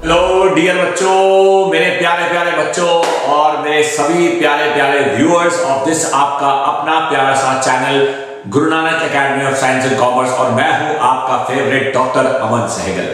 Hello dear बच्चों, मेरे प्यारे प्यारे बच्चों और मेरे सभी प्यारे प्यारे व्यूअर्स ऑफ दिस आपका अपना प्यारा सा channel Guru Nanak Academy of Science and Commerce. और मैं हूं आपका फेवरेट डॉक्टर अमन सहगल।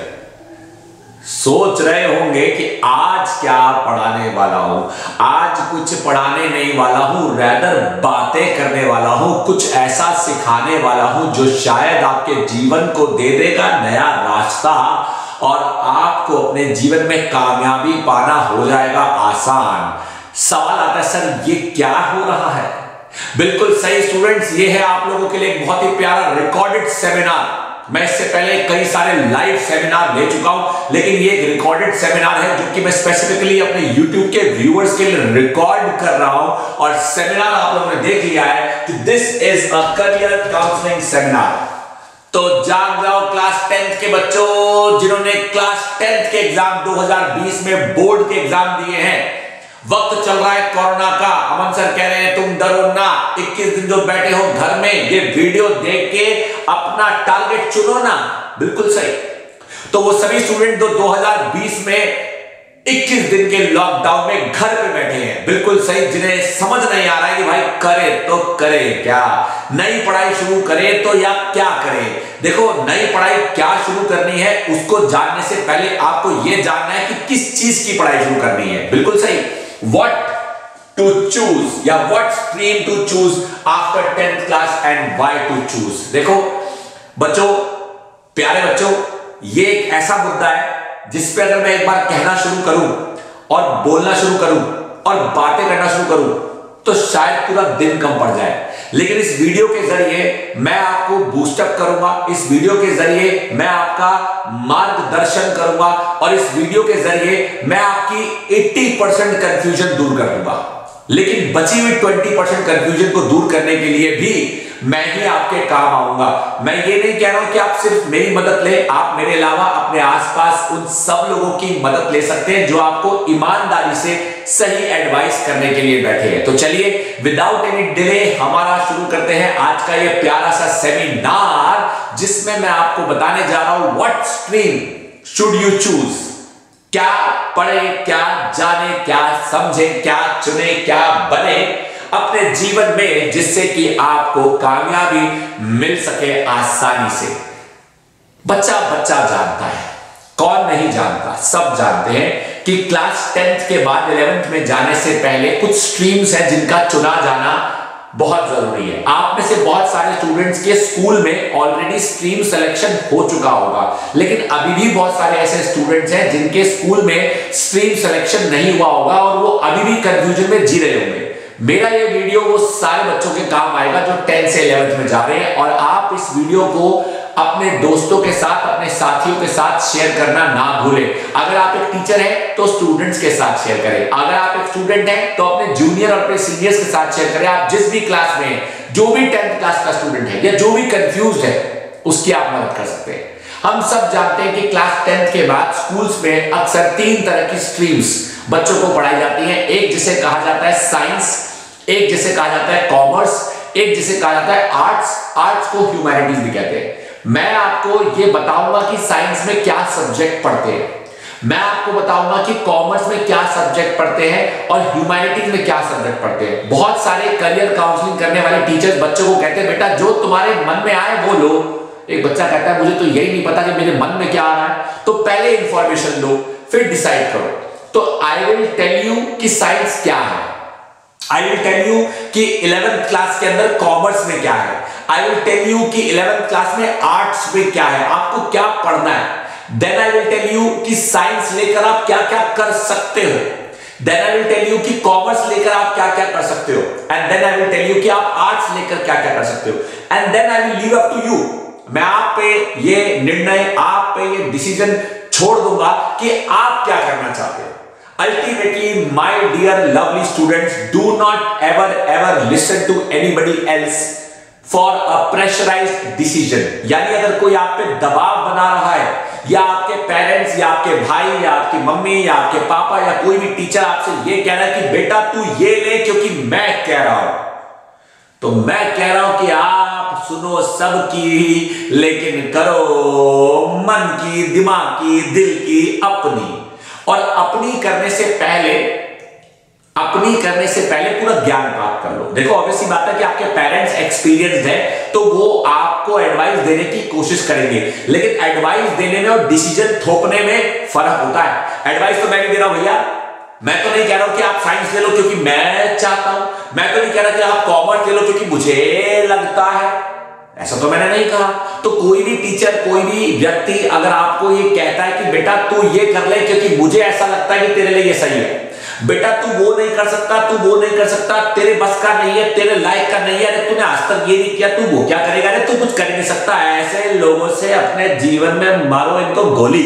सोच रहे होंगे कि आज क्या पढ़ाने वाला हूं। आज कुछ पढ़ाने नहीं वाला हूं, रैदर बातें करने वाला हूं, कुछ ऐसा सिखाने वाला हूं जो शायद आपके जीवन को दे देगा नया रास्ता और आपको अपने जीवन में कामयाबी पाना हो जाएगा आसान। सवाल आता है, सर ये क्या हो रहा है? बिल्कुल सही स्टूडेंट्स, ये है आप लोगों के लिए एक बहुत ही प्यारा रिकॉर्डेड सेमिनार। मैं इससे पहले कई सारे लाइव सेमिनार ले चुका हूं, लेकिन ये एक रिकॉर्डेड सेमिनार है जो कि मैं स्पेसिफिकली अपने YouTube के व्यूअर्स के लिए रिकॉर्ड कर रहा हूं। और सेमिनार आप लोगों ने देख लिया है कि this is a career counselling seminar. तो जाग जाओ क्लास 10th के बच्चों, जिन्होंने क्लास 10th के एग्जाम 2020 में बोर्ड के एग्जाम दिए हैं। वक्त चल रहा है कोरोना का, अमन सर कह रहे हैं तुम डरो ना, 21 दिन जो बैठे हो घर में ये वीडियो देख के अपना टारगेट चुनो ना। बिल्कुल सही। तो वो सभी स्टूडेंट जो 2020 में 21 दिन के लॉकडाउन में घर पे बैठे हैं, बिल्कुल सही, जिन्हें समझ नहीं आ रहा है कि भाई करे तो करे क्या, नई पढ़ाई शुरू करे तो या क्या करे। देखो, नई पढ़ाई क्या शुरू करनी है उसको जानने से पहले आपको यह जानना है कि किस चीज की पढ़ाई शुरू करनी है। बिल्कुल सही। What to choose या what stream to choose after 10th class and why to choose। देखो बच्चों, प्यारे बच्चों, ये एक ऐसा मुद्दा है जिस पे अगर मैं एक बार कहना शुरू करूं और बोलना शुरू करूं और बातें करना शुरू करूं तो शायद पूरा दिन कम पड़ जाए। लेकिन इस वीडियो के जरिए मैं आपको बूस्टअप करूंगा, इस वीडियो के जरिए मैं आपका मार्गदर्शन करूंगा और इस वीडियो के जरिए मैं आपकी 80% कंफ्यूजन दूर कर दूंगा। लेकिन बची हुई 20% कंफ्यूजन को दूर करने के लिए भी मैं ही आपके काम आऊंगा। मैं ये नहीं कह रहा हूं कि आप सिर्फ मेरी मदद ले, आप मेरे अलावा अपने आसपास उन सब लोगों की मदद ले सकते हैं जो आपको ईमानदारी से सही एडवाइस करने के लिए बैठे हैं। तो चलिए विदाउट एनी डिले हमारा शुरू करते हैं आज का ये प्यारा सा सेमिनार, जिसमें मैं आपको बताने जा रहा हूं what stream should you choose. क्या पढ़े, क्या जाने, क्या समझे, क्या चुने, क्या बने अपने जीवन में, जिससे कि आपको कामयाबी मिल सके आसानी से। बच्चा बच्चा जानता है, कौन नहीं जानता, सब जानते हैं कि क्लास 10th के बाद 11th में जाने से पहले कुछ स्ट्रीम्स हैं जिनका चुना जाना बहुत जरूरी है। आप में से बहुत सारे स्टूडेंट्स के स्कूल में ऑलरेडी स्ट्रीम सिलेक्शन हो चुका होगा, लेकिन अभी भी बहुत सारे ऐसे स्टूडेंट्स हैं जिनके स्कूल में स्ट्रीम सिलेक्शन नहीं हुआ होगा और वो अभी भी कंफ्यूजन में जी रहे होंगे। मेरा ये वीडियो वो सारे बच्चों के काम आएगा जो 10th से 11th में जा रहे हैं। और आप इस वीडियो को अपने दोस्तों के साथ, अपने साथियों के साथ शेयर करना ना भूलें। अगर आप एक टीचर हैं तो स्टूडेंट्स के साथ शेयर करें, अगर आप एक स्टूडेंट हैं तो अपने जूनियर और अपने सीनियर्स के साथ शेयर करें। आप जिस भी क्लास में हैं, जो भी 10th क्लास का स्टूडेंट है या जो भी कंफ्यूज्ड है, उसकी आप मदद कर सकते हैं। हम सब जानते हैं कि क्लास 10th के बाद स्कूल्स में अक्सर 3 तरह की स्ट्रीम्स बच्चों को पढ़ाई जाती हैं। एक जिसे कहा जाता है साइंस, एक जिसे कहा जाता है कॉमर्स, एक जिसे कहा जाता है आर्ट्स। आर्ट्स को ह्यूमैनिटीज भी कहते हैं। मैं आपको ये बताऊंगा कि साइंस में क्या सब्जेक्ट पढ़ते हैं, मैं आपको बताऊंगा कि कॉमर्स में क्या सब्जेक्ट पढ़ते हैं और ह्यूमैनिटीज में क्या सब्जेक्ट पढ़ते हैं। बहुत सारे करियर काउंसलिंग करने वाले टीचर्स बच्चों को कहते हैं बेटा जो तुम्हारे मन में आए वो लो। एक बच्चा कहता है मुझे तो यही नहीं पता कि मेरे मन में क्या आ रहा है। तो पहले इंफॉर्मेशन लो, फिर डिसाइड करो। तो आई विल टेल यू कि साइंस क्या है, आई विल टेल यू कि 11th क्लास के अंदर कॉमर्स में क्या है, आई विल टेल यू कि 11th क्लास में आर्ट्स में क्या है, आपको क्या पढ़ना है। Then I will tell you कि साइंस लेकर आप क्या क्या कर सकते हो। Then I will tell you कि कॉमर्स लेकर आप क्या क्या कर सकते हो। And then I will tell you कि आप आर्ट्स लेकर क्या क्या कर सकते हो। And then I will leave up to you. मैं आप पे ये निर्णय, आप पे ये डिसीजन छोड़ दूंगा कि आप क्या करना चाहते हो। Ultimately, my dear lovely students, do not ever listen to anybody else for a pressurized decision। यानी अगर कोई आप पे दबाव बना रहा है, या आपके पेरेंट्स या आपके भाई या आपकी मम्मी या आपके पापा या कोई भी टीचर आपसे ये कह रहा है कि बेटा तू ये ले क्योंकि मैं कह रहा हूं, तो मैं कह रहा हूं कि आप सुनो सबकी, लेकिन करो मन की, दिमाग की, दिल की अपनी। और अपनी करने से पहले पूरा ज्ञान प्राप्त कर लो। देखो ऑब्वियसली बात है कि आपके पेरेंट्स एक्सपीरियंस्ड है तो वो आपको एडवाइस देने की कोशिश करेंगे, लेकिन एडवाइस देने में और डिसीजन थोपने में फर्क होता है। एडवाइस तो मैं नहीं दे रहा हूं भैया, मैं तो नहीं कह रहा हूं कि आप साइंस ले लो क्योंकि मैं चाहता हूं, मैं तो नहीं कह रहा कि आप कॉमर्स ले लो क्योंकि मुझे लगता है, ऐसा तो मैंने नहीं कहा। तो कोई भी टीचर, कोई भी व्यक्ति अगर आपको ये कहता है कि बेटा तू ये कर ले क्योंकि मुझे ऐसा लगता है कि तेरे लिए ये सही है, बेटा तू वो नहीं कर सकता, तू वो नहीं कर सकता, तेरे बस का नहीं है, तेरे लायक का नहीं है, अरे तूने आज तक ये नहीं किया, तू वो क्या करेगा, अरे तू कुछ कर नहीं सकता, ऐसे लोगों से अपने जीवन में मारो इनको गोली।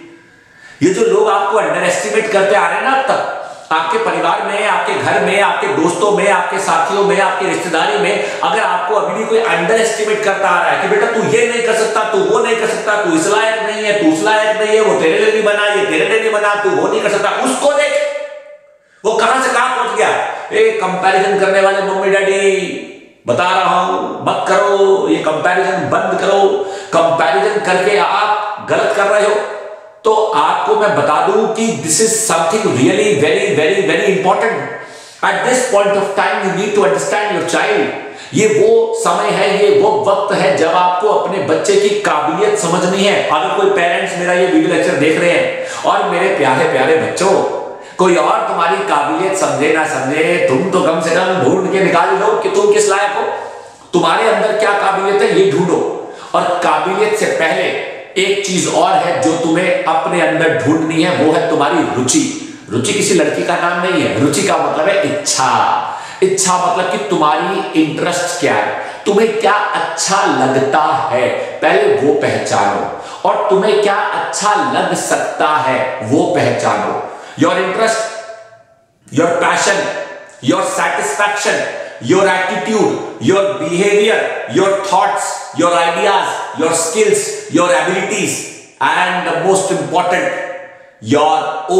ये जो लोग आपको अंडर एस्टिमेट करते आ रहे हैं ना अब तक, आपके परिवार में, आपके घर में, आपके दोस्तों में, आपके साथियों में, आपकी रिश्तेदारी में, अगर आपको अभी भी कोई अंडर एस्टिमेट करता आ रहा है कि बेटा तू ये नहीं कर सकता, तू वो नहीं कर सकता, तू इस लायक नहीं है, तू उस लायक नहीं है, वो तेरे लिए नहीं बना, ये तेरे लिए नहीं बना, तू वो नहीं कर सकता, उसको देख वो कहां से कहां पहुंच गया। कंपैरिजन करने वाले मम्मी डैडी बता रहा हूं मत करो, ये कंपैरिजन बंद करो। कंपैरिजन करके आप गलत कर रहे हो तो आपको मैं बता दूं कि this is something really very very very important. At this point of time you need to understand your child. ये वो समय है, ये वो वक्त है जब आपको अपने बच्चे की काबिलियत समझनी है। अगर कोई पेरेंट्स मेरा ये वीडियो लेक्चर देख रहे हैं और मेरे प्यारे प्यारे बच्चों, कोई और तुम्हारी काबिलियत समझे ना समझे, तुम तो कम से कम ढूंढ के निकाल लो कि तुम किस लायक हो, तुम्हारे अंदर क्या काबिलियत है ये ढूंढो। और काबिलियत से पहले एक चीज और है जो तुम्हें अपने अंदर ढूंढनी है, वो है तुम्हारी रुचि। रुचि किसी लड़की का नाम नहीं है, रुचि का मतलब है इच्छा। इच्छा मतलब कि तुम्हारी इंटरेस्ट क्या है, तुम्हें क्या अच्छा लगता है, पहले वो पहचानो, और तुम्हें क्या अच्छा लग सकता है वो पहचानो। Your interest, your passion, your satisfaction, your attitude, your behavior, your thoughts, your ideas, your skills, your abilities, and the most important, your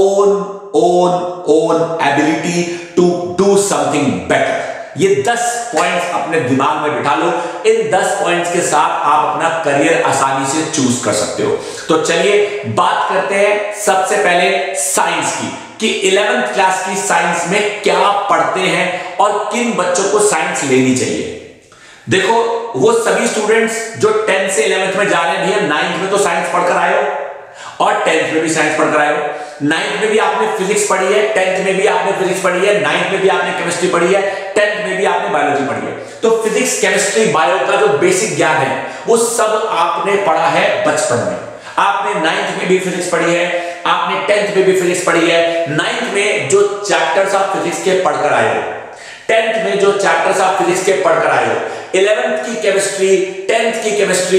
own ability to do something better. ये 10 पॉइंट्स अपने दिमाग में बिठा लो। इन 10 पॉइंट्स के साथ आप अपना career आसानी से चूज कर सकते हो। तो चलिए बात करते हैं सबसे पहले साइंस की, कि 11th क्लास की साइंस में क्या पढ़ते हैं और किन बच्चों को साइंस लेनी चाहिए। देखो वो सभी स्टूडेंट्स जो 10th से 11th में जा रहे हैं, भैया 9th में तो साइंस पढ़कर आए हो और 10th में भी साइंस पढ़कर आए हो। 9th में भी आपने फिजिक्स पढ़ी है, 10th में भी आपने फिजिक्स पढ़ी है, 9th में भी आपने केमिस्ट्री पढ़ी है, 10th में भी आपने बायोलॉजी पढ़ी है। तो फिजिक्स, केमिस्ट्री, बायो का जो बेसिक ज्ञान है वो सब आपने पढ़ा है बचपन में। आपने 9th में भी फिजिक्स पढ़ी है, आपने 10th में भी फिजिक्स पढ़ी है। 9th में जो चैप्टर्स आप फिजिक्स के पढ़कर आए हो, 10th में जो चैप्टर्स आप फिजिक्स के पढ़कर आए हो, 11th की केमिस्ट्री, 10th की केमिस्ट्री,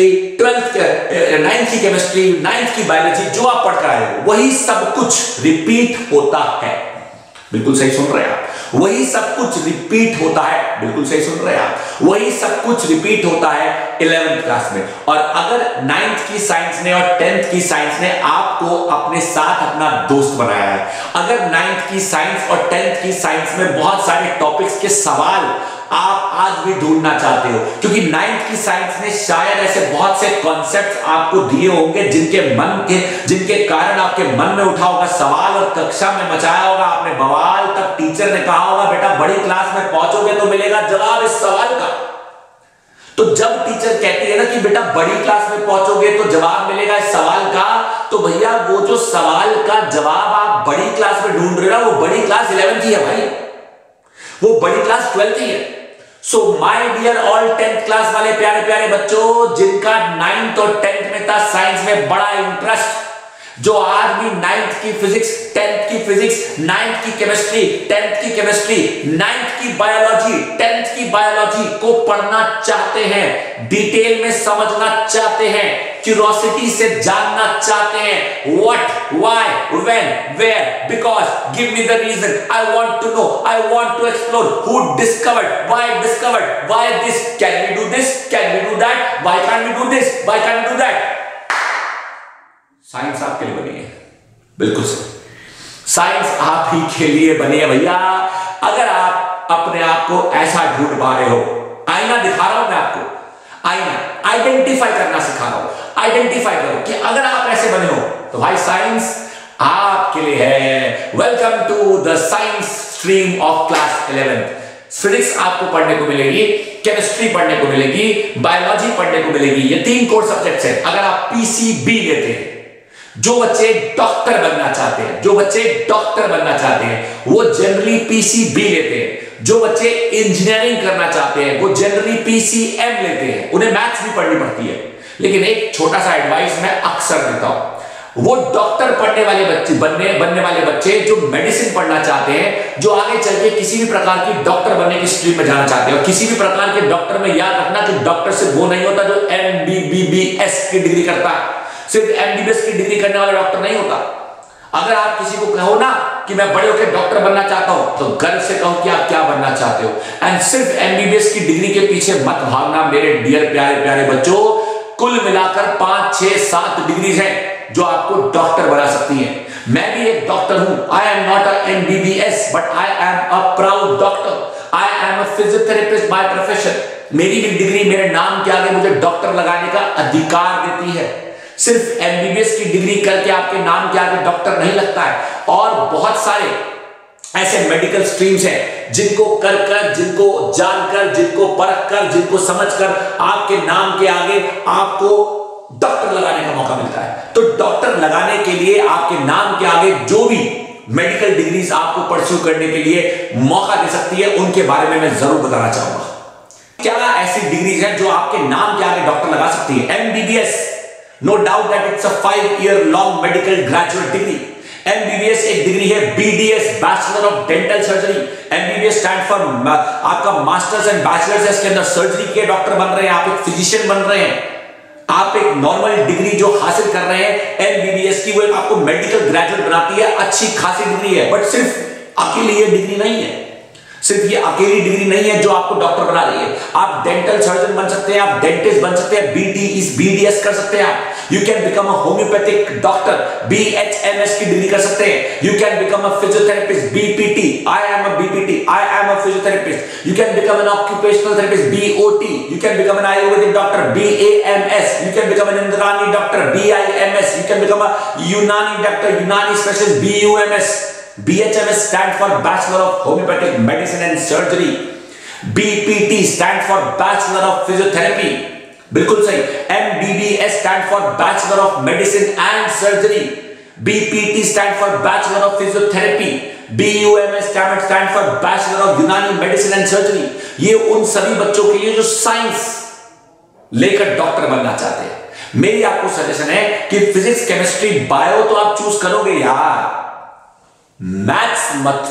9th की केमिस्ट्री, 9th की बायोलॉजी, जो आप पढ़कर आए हो वही सब कुछ रिपीट होता है। बिल्कुल सही सुन रहे हैं आप, वही सब कुछ रिपीट होता है। बिल्कुल सही सुन रहे हैं आप, वही सब कुछ रिपीट होता है 11th क्लास में। और अगर 9th की साइंस ने और 10th की साइंस ने आपको अपने साथ अपना दोस्त बनाया है, अगर 9th की साइंस और 10th की साइंस में बहुत सारे टॉपिक्स के सवाल आप आज भी ढूंढना चाहते हो, क्योंकि 9th की साइंस ने शायद ऐसे बहुत से कॉन्सेप्ट्स आपको दिए होंगे जिनके कारण आपके मन में उठा होगा सवाल और कक्षा में मचाया होगा आपने बवाल, तब टीचर ने कहा होगा बेटा बड़ी क्लास में पहुंचोगे तो मिलेगा जवाब इस सवाल का। तो जब टीचर कहती है ना कि बेटा बड़ी क्लास में पहुंचोगे तो जवाब मिलेगा इस सवाल का, तो भैया वो जो सवाल का जवाब आप बड़ी क्लास में ढूंढ रहे हो वो बड़ी क्लास 11th ही है भाई, वो बड़ी क्लास 12th ही है। So my dear all 10th class वाले प्यारे प्यारे बच्चों, जिनका 9th और 10th में था साइंस में बड़ा इंटरेस्ट, जो आज भी 9th की फिजिक्स, 10th की फिजिक्स, 9th की केमिस्ट्री, 10th की केमिस्ट्री, 9th की बायोलॉजी, 10th की बायोलॉजी को पढ़ना चाहते हैं, डिटेल में समझना चाहते हैं, क्यूरियोसिटी से जानना चाहते हैं, what, why, when, where, because, give me the reason, I want to know, I want to explore, who discovered, why this, can we do this, can we do that, why can we do this, why can we do that. Science आपके लिए बनी है, बिल्कुल सही, science आप ही के लिए बनी है भैया। अगर आप अपने आप को ऐसा ढूंढ पा रहे हो, आईना दिखा रहा हूं मैं आपको, आईना आइडेंटिफाई करना सिखा रहा हूं, आइडेंटिफाई करो कि अगर आप ऐसे बने हो तो भाई साइंस आपके लिए है। Welcome to the science stream of class 11th। Physics आपको पढ़ने को मिलेगी, केमिस्ट्री पढ़ने को मिलेगी, बायोलॉजी पढ़ने को मिलेगी। ये 3 कोर सब्जेक्ट्स हैं। अगर आप पीसीबी लेते हैं, जो बच्चे डॉक्टर बनना चाहते हैं, वो जनरली पीसीबी लेते हैं। जो बच्चे इंजीनियरिंग करना चाहते हैं वो जनरली पीसीएम लेते हैं। उन्हें मैथ्स भी पढ़नी पड़ती है। लेकिन एक छोटा सा एडवाइस मैं अक्सर देता हूं, वो डॉक्टर बनने वाले बच्चे बनने वाले बच्चे जो मेडिसिन पढ़ना चाहते हैं, जो आगे चल के किसी भी प्रकार की डॉक्टर बनने की स्ट्रीम में जाना चाहते हैं, और किसी भी प्रकार के डॉक्टर में याद रखना कि डॉक्टर सिर्फ वो नहीं होता जो एमबीबीएस की डिग्री करता है। सिर्फ एमबीबीएस की डिग्री करने वाला डॉक्टर नहीं होता। अगर आप किसी को कहो ना कि मैं बड़े होकर डॉक्टर बनना चाहता हूं, तो गर्व से कहो कि आप क्या बनना चाहते हो। एंड सिर्फ एमबीबीएस की डिग्री के पीछे मत भागना मेरे डियर प्यारे प्यारे बच्चों। कुल मिलाकर 5, 6, 7 डिग्रीज हैं जो आपको डॉक्टर बना सकती हैं। मैं भी एक डॉक्टर हूं। I am not a MBBS but I am a proud doctor. I am a physiotherapist by profession. मेरी भी डिग्री मेरे नाम के आगे मुझे डॉक्टर लगाने का अधिकार देती है। सिर्फ एमबीबीएस की डिग्री करके आपके नाम के आगे डॉक्टर नहीं लगता है। और बहुत सारे ऐसे मेडिकल स्ट्रीम्स हैं जिनको कर जिनको जानकर, जिनको परखकर, जिनको समझकर आपके नाम के आगे आपको डॉक्टर लगाने का मौका मिलता है। तो डॉक्टर लगाने के लिए आपके नाम के आगे जो भी मेडिकल डिग्रीज आपको परस्यू करने के लिए मौका दे सकती है, उनके बारे में मैं जरूर बताना चाहूंगा। क्या ऐसी डिग्रीज हैं जो आपके नाम के आगे डॉक्टर लगा सकती है? MBBS, no doubt that it's a 5 year long medical graduate degree. MBBS एक डिग्री है, BDS bachelor of dental surgery. MBBS stand for आपका मास्टर्स एंड बैचलर्स है, इसके अंदर सर्जरी के डॉक्टर बन रहे हैं, आप एक फिजिशियन बन रहे हैं, आप एक नॉर्मल डिग्री जो हासिल कर रहे हैं एमबीबीएस की, वो आपको मेडिकल ग्रेजुएट बनाती है। अच्छी खासी डिग्री है, बट सिर्फ अकेली ये डिग्री नहीं है, सिर्फ ये अकेली डिग्री नहीं है जो आपको डॉक्टर बना रही है। आप डेंटल सर्जन बन सकते हैं, आप डेंटिस्ट बन सकते हैं, बीडीएस कर सकते हैं आप। You can become a homeopathic doctor, BHMS की डिग्री कर सकते हैं। You can become a physiotherapist, BPT, I am a BPT, I am a physiotherapist. You can become an occupational therapist, BOT. You can become an Ayurvedic doctor, BAMS. You can become an इंद्रानी doctor, BIMS. You can become a Unani doctor, Unani specialist, BUMS. BHMS stand for Bachelor of Homeopathic Medicine and Surgery. BPT stand for Bachelor of Physiotherapy. बिल्कुल सही। MBBS stand for Bachelor of Medicine and Surgery. BPT stand for Bachelor of Physiotherapy. BUMS stand for Bachelor of Unani Medicine and Surgery. ये उन सभी बच्चों के लिए जो science लेकर डॉक्टर बनना चाहते हैं। मेरी आपको सजेशन है कि फिजिक्स, केमिस्ट्री, बायो तो आप चूज करोगे यार, मैथ्स मत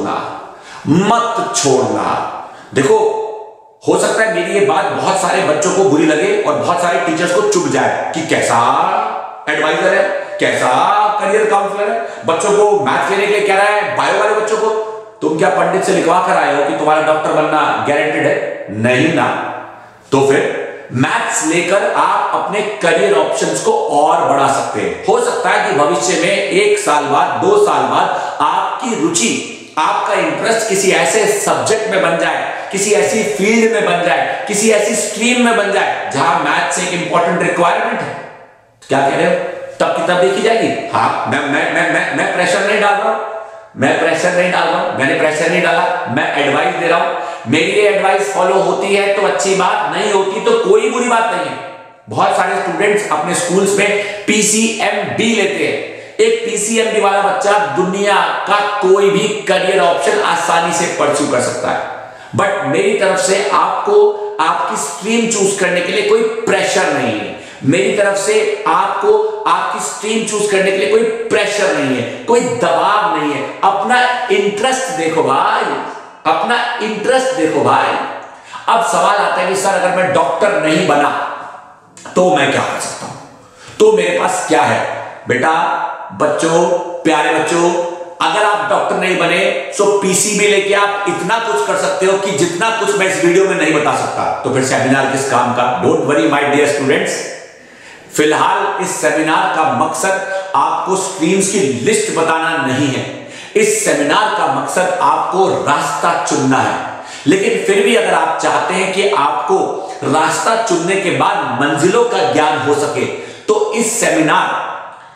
छोड़ना। देखो, हो सकता है मेरी ये बात बहुत सारे बच्चों को बुरी लगे और बहुत सारे टीचर्स को चुभ जाए कि कैसा एडवाइजर है, कैसा करियर काउंसलर है, बच्चों को मैथ्स लेने के लिए कह रहा है। बायो वाले बच्चों को तुम क्या पंडित से लिखवा कर आए हो कि तुम्हारा डॉक्टर बनना गारंटेड है? नहीं ना। तो फिर मैथ्स लेकर आप अपने करियर ऑप्शंस को और बढ़ा सकते हैं। हो सकता है कि भविष्य में 1 साल बाद, 2 साल बाद आपकी रुचि, आपका इंटरेस्ट किसी ऐसे सब्जेक्ट में बन जाए, किसी ऐसी फील्ड में बन जाए, किसी ऐसी स्ट्रीम में बन जाए जहां मैथ्स एक इंपॉर्टेंट रिक्वायरमेंट है। क्या कह रहे हो? तब की तब देखी जाएगी। हाँ, मैं प्रेशर नहीं डाल रहा हूं, मैंने प्रेशर नहीं डाला, मैं एडवाइस दे रहा हूं। मेरी ये एडवाइस फॉलो होती है तो अच्छी बात, नहीं होती तो कोई बुरी बात नहीं है। बहुत सारे स्टूडेंट्स अपने स्कूल्स में पीसीएमबी लेते हैं। एक पीसीएमबी वाला बच्चा दुनिया का कोई भी करियर ऑप्शन आसानी से परस्यू कर सकता है। बट मेरी तरफ से आपको आपकी स्ट्रीम चूज करने के लिए कोई प्रेशर नहीं है। मेरी तरफ से आपको आपकी स्ट्रीम चूज करने के लिए कोई प्रेशर नहीं है, कोई दबाव नहीं है। अपना इंटरेस्ट देखो भाई, अपना इंटरेस्ट देखो भाई। अब सवाल आता है कि सर अगर मैं डॉक्टर नहीं बना तो मैं क्या कर सकता हूं? तो मेरे पास क्या है? बेटा, बच्चों, प्यारे बच्चों, अगर आप डॉक्टर नहीं बने तो पीसीबी लेके आप इतना कुछ कर सकते हो कि जितना कुछ मैं इस वीडियो में नहीं बता सकता। तो फिर सेमिनार किस काम का? Don't worry my dear students, फिलहाल इस सेमिनार का मकसद आपको स्ट्रीम्स की लिस्ट बताना नहीं है। इस सेमिनार का मकसद आपको रास्ता चुनना है। लेकिन फिर भी अगर आप चाहते हैं कि आपको रास्ता चुनने के बाद मंजिलों का ज्ञान हो सके, तो इस सेमिनार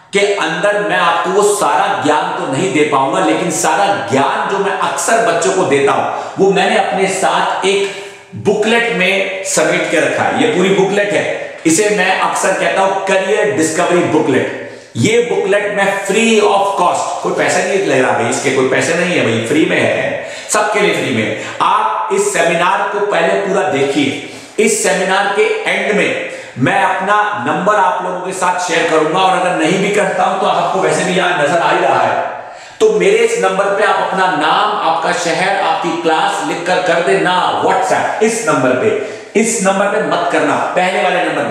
के अंदर मैं आपको वो सारा ज्ञान तो नहीं दे पाऊंगा, लेकिन सारा ज्ञान जो मैं अक्सर बच्चों को देता हूं वो मैंने अपने साथ एक बुकलेट में समेट के रखा है। ये पूरी बुकलेट है, इसे मैं अक्सर कहता हूं करियर डिस्कवरी बुकलेट। ये बुकलेट मैं फ्री ऑफ कॉस्ट, कोई पैसा नहीं ले रहा भाई, इसके कोई पैसे नहीं है भाई, फ्री में है, सबके लिए फ्री में। आप इस सेमिनार को पहले पूरा देखिए, इस सेमिनार के एंड में मैं अपना नंबर आप लोगों के साथ शेयर करूंगा, और अगर नहीं भी करता हूं तो आपको वैसे भी यहां नजर आ ही रहा है, तो मेरे इस नंबर पे आप अपना नाम, आपका शहर, आपकी क्लास लिखकर कर देना व्हाट्सएप इस नंबर पे। इस नंबर पे मत करना, पहले वाले नंबर पे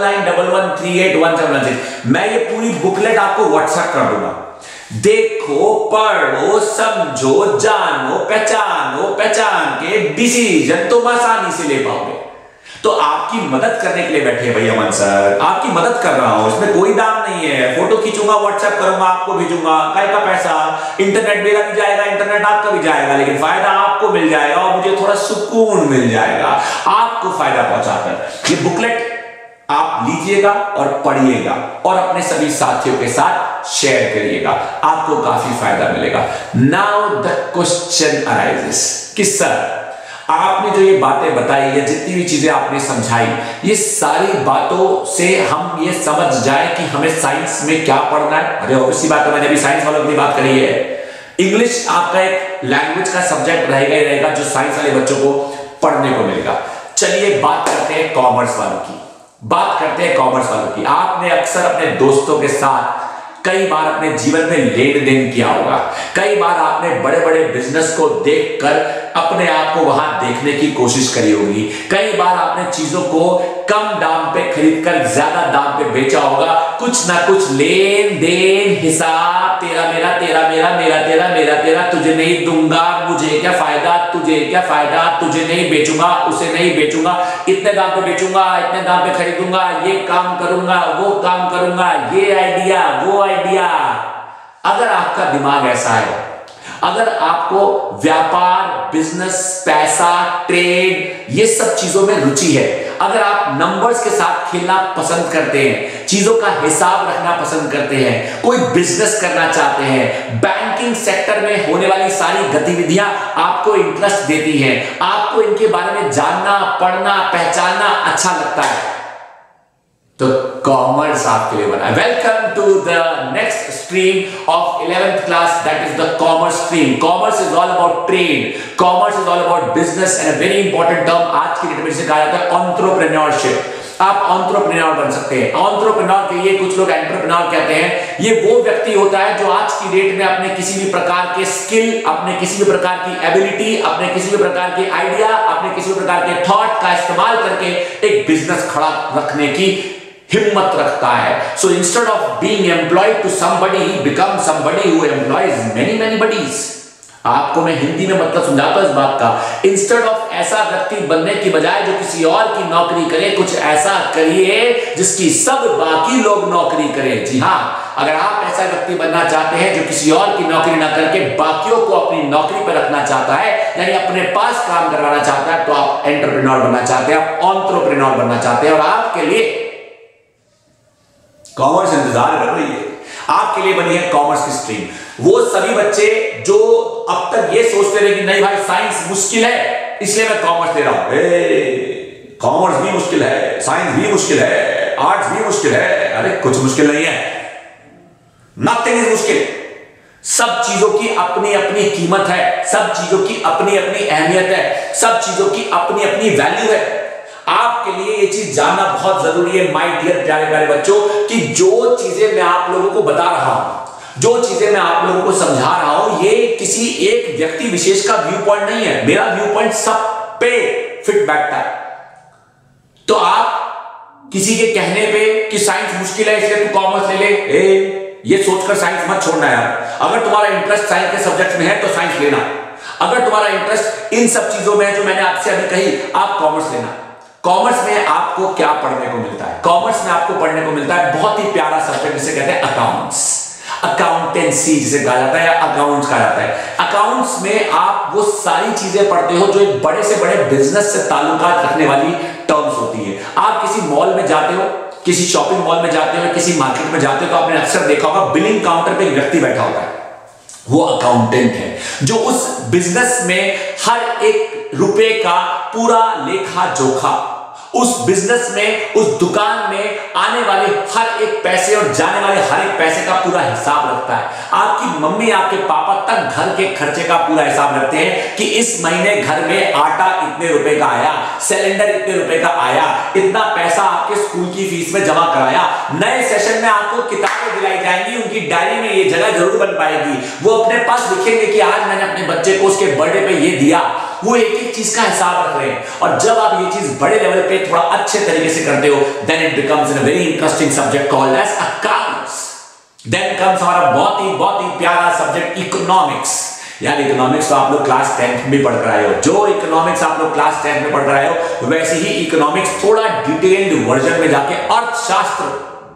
9911381716। मैं ये पूरी बुकलेट आपको व्हाट्सएप कर दूंगा। देखो, पढ़ो, समझो, जानो, पहचानो, पहचान के डिसीजन तुम आसानी से ले पाओगे। तो आपकी मदद करने के लिए बैठे हैं भैया अमन सर, आपकी मदद कर रहा हूं, इसमें कोई दाम नहीं है। फोटो खींचूंगा, व्हाट्सएप करूंगा, आपको भेजूंगा, काय का पैसा, इंटरनेट मेरा भी जाएगा, इंटरनेट आपका भी जाएगा, लेकिन फायदा आपको मिल जाएगा और मुझे थोड़ा सुकून मिल जाएगा आपको फायदा पहुंचाकर। ये बुकलेट आप लीजिएगा और पढ़िएगा और अपने सभी साथियों के साथ शेयर करिएगा, आपको काफी फायदा मिलेगा। नाउ द क्वेश्चन अराइजेस कि सर आपने जो ये बातें बताई, या जितनी भी चीजें आपने समझाई, ये सारी बातों से हम ये समझ जाए कि हमें साइंस में क्या पढ़ना है। अरे ऑब्वियसली बात है, मैंने अभी साइंस वालों की बात करी है। इंग्लिश आपका एक लैंग्वेज का सब्जेक्ट रहेगा ही रहेगा, जो साइंस वाले बच्चों को पढ़ने को मिलेगा। चलिए बात करते हैं कॉमर्स वालों की, बात करते हैं कॉमर्स वालों की। आपने अक्सर अपने दोस्तों के साथ कई बार अपने जीवन में लेन देन किया होगा, कई बार आपने बड़े बड़े बिजनेस को देखकर अपने आप को वहां देखने की कोशिश करी होगी, कई बार आपने चीजों को कम दाम पे खरीदकर ज्यादा दाम पे बेचा होगा। कुछ ना कुछ लेन देन, हिसाब, तेरा मेरा, तेरा मेरा, मेरा तेरा, मेरा तेरा, तुझे नहीं दूंगा, मुझे क्या फायदा, तुझे क्या फायदा, तुझे नहीं बेचूंगा, उसे नहीं बेचूंगा, इतने दाम पे बेचूंगा, इतने दाम पे खरीदूंगा, ये काम करूंगा, वो काम करूंगा, ये आइडिया, वो आइडिया। अगर आपका दिमाग ऐसा है, अगर आपको व्यापार, बिजनेस, पैसा, ट्रेड, ये सब चीजों में रुचि है, अगर आप नंबर्स के साथ खेलना पसंद करते हैं, चीजों का हिसाब रखना पसंद करते हैं, कोई बिजनेस करना चाहते हैं, बैंकिंग सेक्टर में होने वाली सारी गतिविधियां आपको इंटरेस्ट देती हैं, आपको इनके बारे में जानना, पढ़ना, पहचानना अच्छा लगता है, तो कॉमर्स आपके लिए बना है। Welcome to the next stream of 11th class, that is the commerce stream. Commerce is all about trade, commerce is all about business, and a very important term आज की डेट में जिसे कहा जाता है एंटरप्रेन्योरशिप। आप एंटरप्रेन्योर बन सकते हैं। एंटरप्रेन्योर के लिए कुछ लोग एंटरप्रेन्योर कहते हैं, ये वो व्यक्ति होता है जो आज की डेट में अपने किसी भी प्रकार के स्किल, अपने किसी भी प्रकार की एबिलिटी, अपने किसी भी प्रकार के आइडिया, अपने किसी भी प्रकार के थॉट का इस्तेमाल करके एक बिजनेस खड़ा रखने की हिम्मत रखता है। So instead of being employed to somebody, he becomes somebody who employs many many buddies। आपको मैं हिंदी में मतलब समझाता हूं इस बात का। इंस्टेड ऑफ ऐसा व्यक्ति बनने की बजाय जो किसी और की नौकरी करे, कुछ ऐसा करिए जिसकी सब बाकी लोग नौकरी करें। जी हाँ, अगर आप ऐसा व्यक्ति बनना चाहते हैं जो किसी और की नौकरी ना करके बाकियों को अपनी नौकरी पर रखना चाहता है, यानी अपने पास काम करवाना चाहता है, तो आप एंटरप्रेन्योर बनना चाहते हैं, आप एंटरप्रेन्योर बनना चाहते हैं। और आपके लिए कॉमर्स इंतजार कर रही है, आपके लिए बनी है कॉमर्स की स्ट्रीम। वो सभी बच्चे जो अब तक ये सोचते रहे कि नहीं भाई साइंस मुश्किल है इसलिए मैं कॉमर्स ले रहा हूं, कॉमर्स भी मुश्किल है, साइंस भी मुश्किल है, आर्ट्स भी मुश्किल है। अरे कुछ मुश्किल नहीं है, नथिंग इज मुश्किल। सब चीजों की अपनी अपनी कीमत है, सब चीजों की अपनी अपनी अहमियत है, सब चीजों की अपनी अपनी वैल्यू है। आपके लिए ये चीज जानना बहुत जरूरी है माय डियर प्यारे प्यारे बच्चों, कि जो चीजें मैं आप लोगों को बता रहा हूं, जो चीजें मैं आप लोगों को समझा रहा हूं, ये किसी एक व्यक्ति विशेष का व्यू पॉइंट नहीं है, मेरा व्यू पॉइंट सब पे फिट बैठता है। तो आप किसी के कहने पे कि साइंस मुश्किल है इसलिए तू कॉमर्स ले ले, ये सोचकर साइंस मत छोड़ना यार। अगर तुम्हारा इंटरेस्ट साइंस के सब्जेक्ट में है तो साइंस लेना, अगर तुम्हारा इंटरेस्ट इन सब चीजों में है जो मैंने आपसे अभी कही, आप कॉमर्स लेना। कॉमर्स में आपको क्या पढ़ने को मिलता है? कॉमर्स में आपको पढ़ने को मिलता है बहुत ही प्यारा सब्जेक्ट जिसे कहते हैं अकाउंट्स, अकाउंटेंसी जिसे कहा जाता है, या अकाउंट्स कहा जाता है। अकाउंट्स में आप वो सारी चीजें पढ़ते हो जो एक बड़े से बड़े बिजनेस से ताल्लुकात रखने वाली टर्म्स होती है। आप किसी मॉल में जाते हो, किसी शॉपिंग मॉल में जाते हो, किसी मार्केट में जाते हो तो आपने अक्सर देखा होगा बिलिंग काउंटर पे एक व्यक्ति बैठा होता है, वो अकाउंटेंट है जो उस बिजनेस में हर एक रुपए का पूरा लेखा जोखा, उस बिजनेस में, उस दुकान में आने वाले हर एक पैसे और जाने वाले हर एक पैसे का पूरा हिसाब रखता है। आपकी मम्मी, आपके पापा तक घर के खर्चे का पूरा हिसाब रखते हैं कि इस महीने घर में आटा इतने रुपए का आया, सिलेंडर इतने रुपए का आया, इतना पैसा आपके स्कूल की फीस में जमा कराया। नए सेशन में आपको किताबें दिलाई जाएंगी, उनकी डायरी में ये जगह जरूर बन पाएगी। वो अपने पास लिखेंगे कि आज मैंने अपने बच्चे को उसके बर्थडे पे ये दिया। वो एक एक चीज का हिसाब रख रहे हैं। और जब आप ये चीज बड़े लेवल पे थोड़ा अच्छे तरीके से करते हो, then it becomes a very interesting subject called as accounts. Then comes हमारा बहुत ही प्यारा सब्जेक्ट इकोनॉमिक्स। यार इकोनॉमिक्स तो आप लोग क्लास 10th में पढ़ कर आए हो। जो इकोनॉमिक्स आप लोग क्लास 10th में पढ़ कर आए हो, वैसे ही इकोनॉमिक्स थोड़ा डिटेल्ड वर्जन में जाके अर्थशास्त्र,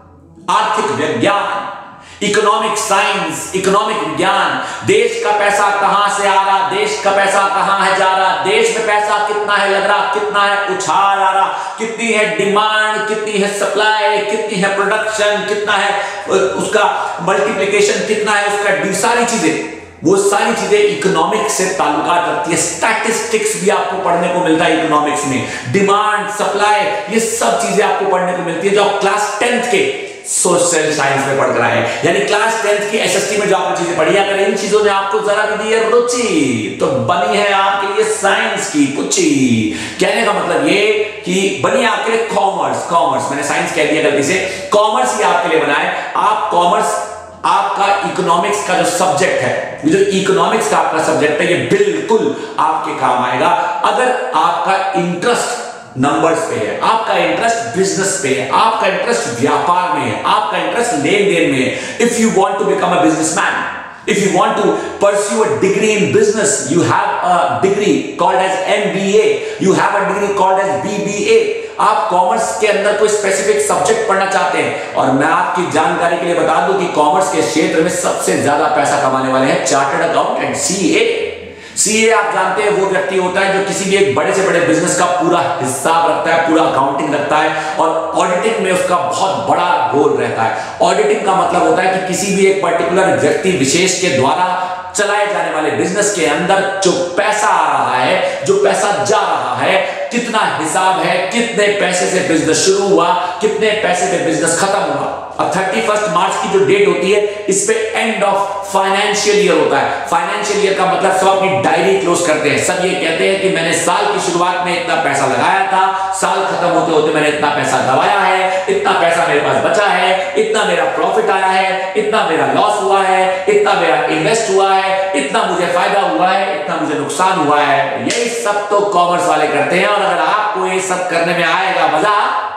आर्थिक विज्ञान, इकोनॉमिक साइंस, इकोनॉमिक विज्ञान, देश का पैसा कहां से आ रहा, देश का पैसा कहां है जा रहा, देश में पैसा कितना है लग रहा, कितना है उछाल आ रहा, कितनी है डिमांड, कितनी है सप्लाई, कितनी है प्रोडक्शन, कितना है उसका मल्टीप्लिकेशन, कितना है उसका ड्यू, सारी चीजें, वो सारी चीजें इकोनॉमिक्स से ताल्लुकात रखती है। स्टैटिस्टिक्स भी आपको पढ़ने को मिलता है इकोनॉमिक्स में, डिमांड, सप्लाई, ये सब चीजें आपको पढ़ने को मिलती है जो आप क्लास 10th के सोशल साइंस में पढ़ कर आए। यानी क्लास 10th की एसएसटी में जो आपने चीजें पढ़ी, अगर इन चीजों ने आपको जरा भी दी है रुचि, तो बनी है आपके लिए साइंस की पुच्ची। कहने का मतलब ये कि बनी आपके लिए कॉमर्स, मैंने साइंस कह दिया गलती से, कॉमर्स ही आपके लिए बना है। आप कॉमर्स, आपका इकोनॉमिक्स का जो सब्जेक्ट है, ये जो इकोनॉमिक्स का आपका सब्जेक्ट है, ये बिल्कुल आपके काम आएगा अगर आपका इंटरेस्ट नंबर्स पे है, आपका इंटरेस्ट बिजनेस पे है, आपका इंटरेस्ट व्यापार में है, आपका इंटरेस्ट लेन देन में है। If you want to become a businessman, if you want to pursue a degree in business, you have a degree called as MBA, you have a degree called as BBA। आप commerce के अंदर कोई specific subject पढ़ना चाहते हैं, और मैं आपकी जानकारी के लिए बता दूं कि कॉमर्स के क्षेत्र में सबसे ज्यादा पैसा कमाने वाले हैं चार्टर्ड अकाउंटेंट, सीए। आप जानते हैं वो व्यक्ति होता है जो किसी भी एक बड़े से बड़े बिजनेस का पूरा हिसाब रखता है, पूरा अकाउंटिंग रखता है, और ऑडिटिंग में उसका बहुत बड़ा रोल रहता है। ऑडिटिंग का मतलब होता है कि किसी भी एक पर्टिकुलर व्यक्ति विशेष के द्वारा चलाए जाने वाले बिजनेस के अंदर जो पैसा आ रहा है, जो पैसा जा रहा है, कितना हिसाब है, कितने पैसे से बिजनेस शुरू हुआ, कितने पैसे से बिजनेस खत्म हुआ। अब 31 मार्च की जो डेट होती है, इस पे एंड ऑफ फाइनेंशियल ईयर होता है। फाइनेंशियल ईयर का मतलब सब अपनी डायरी क्लोज करते हैं। सब ये कहते हैं कि मैंने साल की शुरुआत में इतना पैसा लगाया था, साल खत्म होते होते मैंने इतना पैसा गवाया है, इतना पैसा मेरे पास बचा है, इतना मेरा प्रॉफिट आया है, इतना मेरा लॉस हुआ है, इतना मेरा इन्वेस्ट हुआ है, इतना मुझे फायदा हुआ है, इतना मुझे नुकसान हुआ है। यही सब तो कॉमर्स वाले करते हैं। और अगर आपको ये सब करने में आएगा मजा,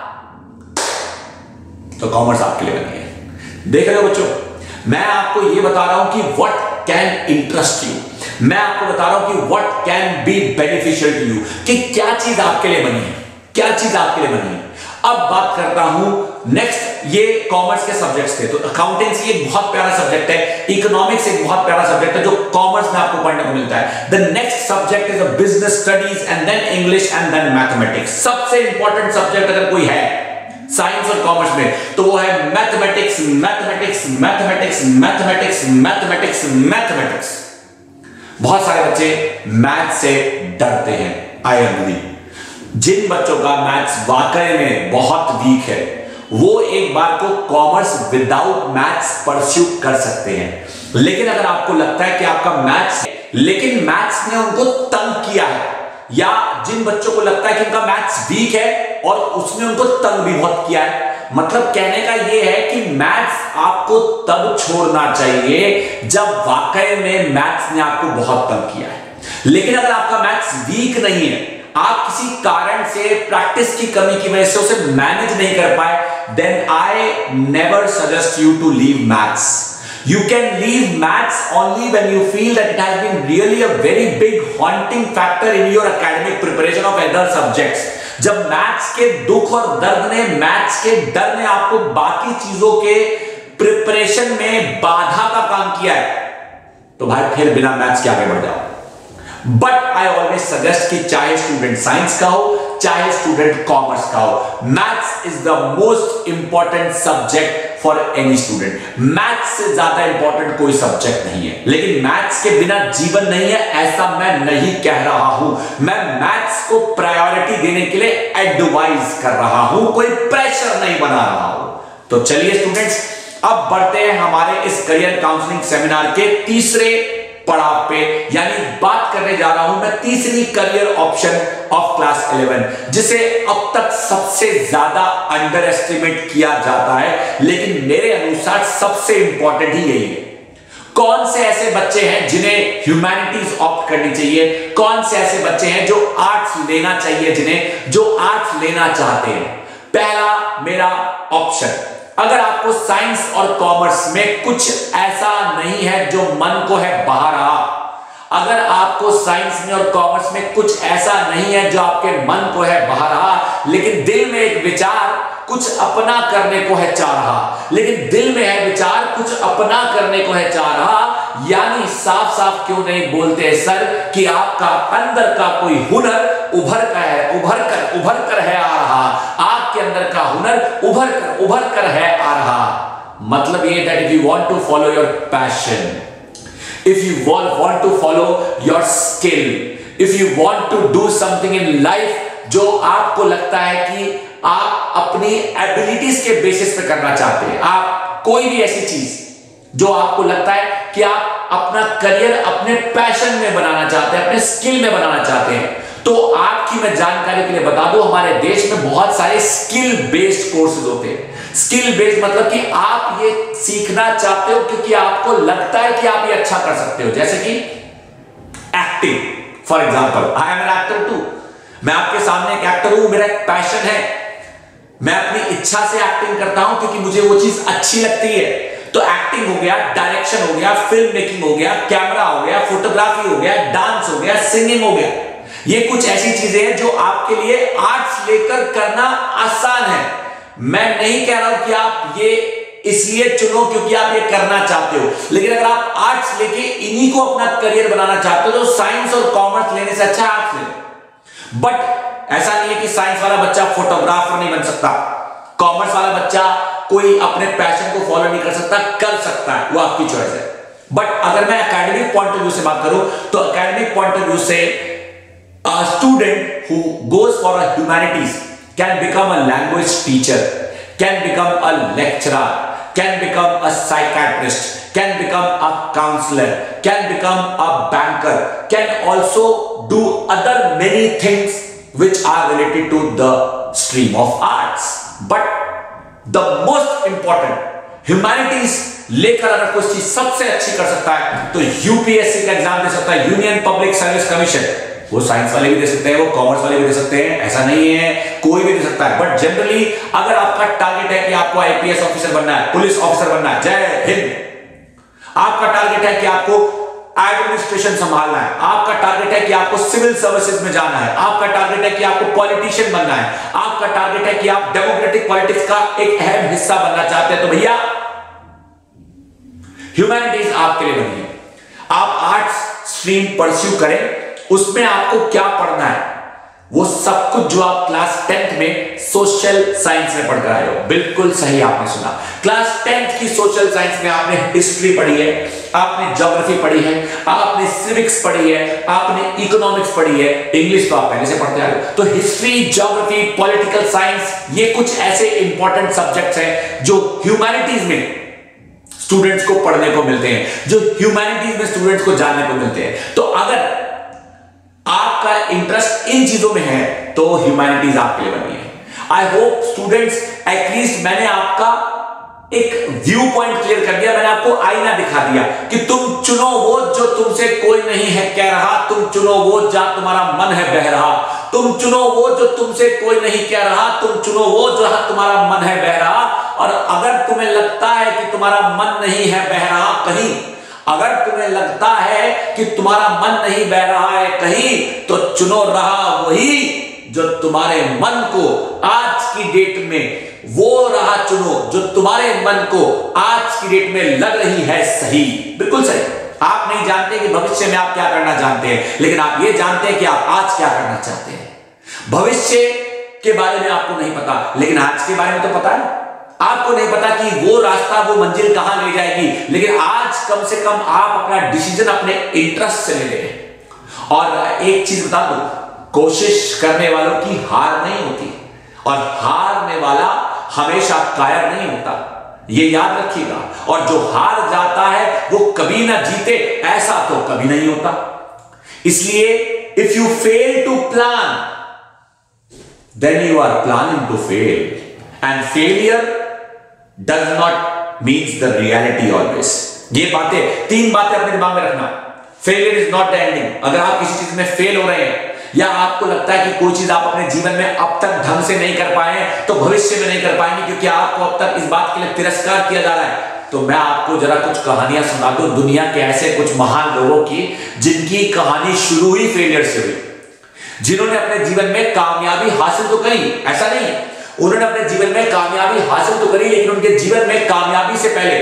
तो कॉमर्स आपके लिए बनी है। देख रहे हो बच्चों, मैं आपको ये बता रहा हूं कि व्हाट कैन इंटरेस्ट यू, मैं आपको बता रहा हूं कि what can be beneficial to you, कि क्या चीज आपके लिए बनी है, क्या चीज आपके लिए बनी है। अब बात करता हूं नेक्स्ट, ये कॉमर्स के सब्जेक्ट्स थे, तो अकाउंटेंसी एक बहुत प्यारा सब्जेक्ट है, इकोनॉमिक्स एक बहुत प्यारा सब्जेक्ट है जो कॉमर्स में आपको पढ़ने को मिलता है। The next subject is business studies and then English and then mathematics. सबसे इंपॉर्टेंट सब्जेक्ट अगर कोई है साइंस और कॉमर्स में, तो वो है mathematics, mathematics, mathematics, mathematics, mathematics, mathematics. बहुत सारे बच्चे मैथ से डरते हैं, आई एग्री। जिन बच्चों का मैथ्स वाकई में बहुत वीक है, वो एक बार को कॉमर्स विदाउट मैथ्स परस्यू कर सकते हैं। लेकिन अगर आपको लगता है कि आपका मैथ्स है, लेकिन मैथ्स ने उनको तंग किया है, या जिन बच्चों को लगता है कि उनका मैथ्स वीक है और उसने उनको तंग भी बहुत किया है, मतलब कहने का यह है कि मैथ्स आपको तब छोड़ना चाहिए जब वाकई में मैथ्स ने आपको बहुत तंग किया है। लेकिन अगर आपका मैथ्स वीक नहीं है, आप किसी कारण से प्रैक्टिस की कमी की वजह से उसे मैनेज नहीं कर पाए, then I never suggest you to leave maths. You can leave maths only when you feel that it has been really a very big haunting factor in your academic preparation of other subjects। जब maths के दुख और दर्द ने, maths के डर ने आपको बाकी चीजों के प्रिपरेशन में बाधा का काम किया है, तो भाई फिर बिना मैथ्स के आगे बढ़ जाओ। बट आई ऑलवेज सजेस्ट कि चाहे स्टूडेंट साइंस का हो, चाहे स्टूडेंट कॉमर्स का हो। Maths is the most important subject for any student. Maths से ज्यादा इंपॉर्टेंट कोई सब्जेक्ट नहीं है, लेकिन मैथ्स के बिना जीवन नहीं है ऐसा मैं नहीं कह रहा हूं। मैं मैथ्स को प्रायोरिटी देने के लिए एडवाइस कर रहा हूं, कोई प्रेशर नहीं बना रहा हूं। तो चलिए स्टूडेंट्स, अब बढ़ते हैं हमारे इस करियर काउंसलिंग सेमिनार के तीसरे पड़ाव पे, यानी बात करने जा रहा हूं मैं तीसरी करियर ऑप्शन ऑफ क्लास 11, जिसे अब तक सबसे ज्यादा अंडर एस्टिमेट किया जाता है, लेकिन मेरे अनुसार सबसे इंपॉर्टेंट ही यही है। कौन से ऐसे बच्चे हैं जिन्हें ह्यूमैनिटीज ऑप्ट करनी चाहिए, कौन से ऐसे बच्चे हैं जो आर्ट्स लेना चाहिए, जिन्हें जो आर्ट्स लेना चाहते हैं। पहला मेरा ऑप्शन, अगर आपको साइंस और कॉमर्स में कुछ ऐसा नहीं है जो मन को है बहा रहा, अगर आपको साइंस में और कॉमर्स में कुछ ऐसा नहीं है जो आपके मन को है बहा रहा, लेकिन दिल में एक विचार कुछ अपना करने को है चाह रहा, लेकिन दिल में है विचार कुछ अपना करने को है चाह रहा, यानी साफ साफ क्यों नहीं बोलते हैं सर कि आपका अंदर का कोई हुनर उभर कर है आ रहा, आपके अंदर का हुनर उभर कर है आ रहा। मतलब ये that if you want to follow your passion, if you want to follow your skill, if you want to do something in life जो आपको लगता है कि आप अपनी एबिलिटीज के बेसिस पे करना चाहते हैं, आप कोई भी ऐसी चीज जो आपको लगता है कि आप अपना करियर अपने पैशन में बनाना चाहते हैं, अपने स्किल में बनाना चाहते हैं, तो आपकी मैं जानकारी के लिए बता दूं, हमारे देश में बहुत सारे स्किल बेस्ड कोर्सेज होते हैं। स्किल बेस्ड मतलब कि आप ये सीखना चाहते हो क्योंकि आपको लगता है कि आप ये अच्छा कर सकते हो, जैसे कि acting for example, I am an actor too, मैं आपके सामने एक एक्टर हूं, मेरा एक पैशन है, मैं अपनी इच्छा से एक्टिंग करता हूं क्योंकि मुझे वो चीज अच्छी लगती है। तो एक्टिंग हो गया, डायरेक्शन हो गया, फिल्म मेकिंग हो गया, कैमरा हो गया, फोटोग्राफी हो गया, डांस हो गया, सिंगिंग हो गया, ये कुछ ऐसी चीजें हैं जो आपके लिए आर्ट्स लेकर करना आसान है। मैं नहीं कह रहा हूं कि आप ये इसलिए चुनो क्योंकि आप ये करना चाहते हो, लेकिन अगर आप आर्ट्स लेके इन्हीं को अपना करियर बनाना चाहते हो तो साइंस और कॉमर्स लेने से अच्छा आर्ट्स ले। बट ऐसा नहीं है कि साइंस वाला बच्चा फोटोग्राफर नहीं बन सकता, कॉमर्स वाला बच्चा कोई अपने पैशन को फॉलो नहीं कर सकता, कर सकता है, वो आपकी चॉइस है। बट अगर मैं एकेडमिक पॉइंट ऑफ व्यू से बात करूं तो एकेडमिक पॉइंट ऑफ व्यू से a student who goes for a humanities can become a language teacher, can become a lecturer, can become a psychiatrist, can become a counselor, can become a banker, can also do other many things which are related to the stream of arts. But the most important, humanities लेकर अगर कोई चीज सबसे अच्छी कर सकता है तो यूपीएससी का एग्जाम दे सकता है, यूनियन पब्लिक सर्विस कमीशन। वो साइंस वाले भी दे सकते हैं, वो कॉमर्स वाले भी दे सकते हैं, ऐसा नहीं है, कोई भी दे सकता है। बट जनरली अगर आपका टारगेट है कि आपको आईपीएस ऑफिसर बनना है, पुलिस ऑफिसर बनना है, जय हिंद, आपका टारगेट है कि आपको एडमिनिस्ट्रेशन संभालना है, आपका टारगेट है कि आपको सिविल सर्विसेज में जाना है, आपका टारगेट है कि आपको पॉलिटिशियन बनना है, आपका टारगेट है कि आप डेमोक्रेटिक पॉलिटिक्स का एक अहम हिस्सा बनना चाहते हैं, तो भैया ह्यूमैनिटीज आपके लिए बनी है। आप आर्ट्स स्ट्रीम परस्यू करें, उसमें आपको क्या पढ़ना है वो सब कुछ जो आप क्लास 10th में सोशल साइंस में पढ़कर आए हो, बिल्कुल सही आपने सुना। क्लास 10th की सोशल साइंस में आपने हिस्ट्री पढ़ी है, आपने ज्योग्राफी पढ़ी है, आपने सिविक्स पढ़ी है, आपने इकोनॉमिक्स पढ़ी है, इंग्लिश तो आप पहले से पढ़ते आ रहे हो। तो हिस्ट्री, ज्योग्राफी, पॉलिटिकल साइंस, ये कुछ ऐसे इंपॉर्टेंट सब्जेक्ट्स हैं जो ह्यूमैनिटीज में स्टूडेंट्स को पढ़ने को मिलते हैं, जो ह्यूमैनिटीज में स्टूडेंट्स को जानने को मिलते हैं। तो अगर आपका इंटरेस्ट इन चीजों में है तो ह्यूमैनिटीज आपके लिए बनी है। आई होप स्टूडेंट्स, एटलीस्ट मैंने आपका एक व्यू पॉइंट क्लियर कर दिया, मैंने आपको आईना दिखा दिया कि तुम चुनो वो जो तुमसे कोई नहीं है कह रहा, तुम चुनो वो जहां तुम्हारा मन है बह रहा, तुम चुनो वो जो तुमसे कोई नहीं कह रहा, तुम चुनो वो जहां तुम्हारा मन है बह रहा। और अगर तुम्हें लगता है कि तुम्हारा मन नहीं है बह रहा कहीं, अगर तुम्हें लगता है कि तुम्हारा मन नहीं बह रहा है कहीं, तो चुनो रहा वही जो तुम्हारे मन को आज की डेट में, वो राह चुनो जो तुम्हारे मन को आज की डेट में लग रही है सही, बिल्कुल सही। आप नहीं जानते कि भविष्य में आप क्या करना चाहते हैं, लेकिन आप ये जानते हैं कि आप आज क्या करना चाहते हैं। भविष्य के बारे में आपको नहीं पता, लेकिन आज के बारे में तो पता है। आपको नहीं पता कि वो रास्ता, वो मंजिल कहां ले जाएगी, लेकिन आज कम से कम आप अपना डिसीजन अपने इंटरेस्ट से ले रहे हैं। और एक चीज बता दूं, कोशिश करने वालों की हार नहीं होती और हारने वाला हमेशा कायर नहीं होता, ये याद रखिएगा। और जो हार जाता है वो कभी ना जीते, ऐसा तो कभी नहीं होता। इसलिए if you fail to plan then you are planning to fail, and failure does not means the reality always. ये बातें, तीन बातें अपने दिमाग में रखना। Failure is not the ending. अगर आप किसी चीज में फेल हो रहे हैं या आपको लगता है कि कोई चीज आप अपने जीवन में अब तक ढंग से नहीं कर पाए तो भविष्य में नहीं कर पाएंगे क्योंकि आपको अब तक इस बात के लिए तिरस्कार किया जा रहा है, तो मैं आपको जरा कुछ कहानियां सुना दूं दुनिया के ऐसे कुछ महान लोगों की जिनकी कहानी शुरू ही फेलियर से हुई, जिन्होंने अपने जीवन में कामयाबी हासिल तो करी। ऐसा नहीं, उन्होंने अपने जीवन में कामयाबी हासिल तो करी, लेकिन उनके जीवन में कामयाबी से पहले,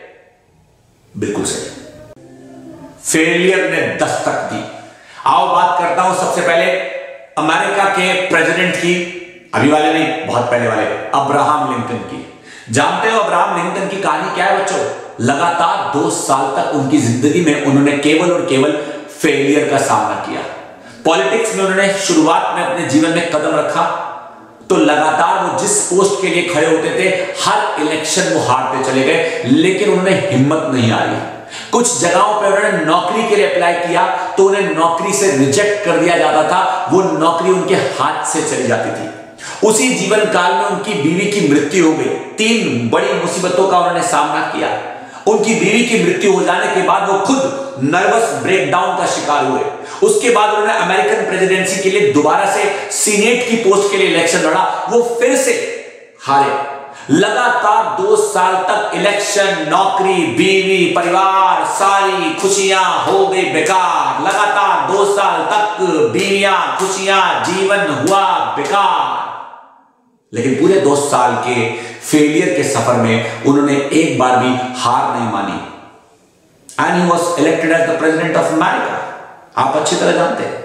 बिल्कुल सही, फेलियर ने दस्तक दी। आओ बात करता हूं सबसे पहले अमेरिका के प्रेसिडेंट की, अभी वाले नहीं, बहुत पहले वाले, अब्राहम लिंकन की। जानते हो अब्राहम लिंकन की कहानी क्या है बच्चों? लगातार 2 साल तक उनकी जिंदगी में उन्होंने केवल और केवल फेलियर का सामना किया। पॉलिटिक्स में उन्होंने शुरुआत में अपने जीवन में कदम रखा तो लगातार वो जिस पोस्ट के लिए खड़े होते थे हर इलेक्शन वो हारते चले गए, लेकिन उन्हें हिम्मत नहीं आई। कुछ जगहों पर उन्होंने नौकरी के लिए अप्लाई किया तो उन्हें नौकरी से रिजेक्ट कर दिया जाता था, वो नौकरी उनके हाथ से चली जाती थी। उसी जीवन काल में उनकी बीवी की मृत्यु हो गई। 3 बड़ी मुसीबतों का उन्होंने सामना किया। उनकी बीवी की मृत्यु हो जाने के बाद वो खुद नर्वस ब्रेकडाउन का शिकार हुए। उसके बाद उन्होंने अमेरिकन प्रेसिडेंसी के लिए दोबारा से सीनेट की पोस्ट के लिए इलेक्शन लड़ा, वो फिर से हारे। लगातार 2 साल तक इलेक्शन, नौकरी, बीवी, परिवार, सारी खुशियां हो गई बेकार। लगातार 2 साल तक बीवियां, खुशियां, जीवन हुआ बेकार। लेकिन पूरे 2 साल के फेलियर के सफर में उन्होंने एक बार भी हार नहीं मानी। And he was elected as the president of America. आप अच्छी तरह जानते हैं।